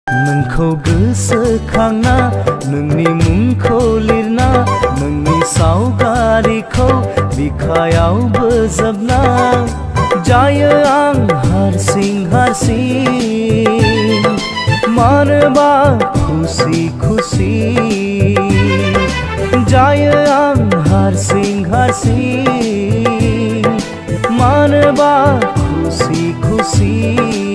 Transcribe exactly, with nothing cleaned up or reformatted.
नोंखौ गोसोखांना नोंनि मुंखौ लिरना नोंनि सावगारिखौ बिखायाव बोजबना जायो आं हारसिं हारसिं मानोबा खुसि खुसि जायो आं हारसिं हारसिं मानोबा खुसि खुसि।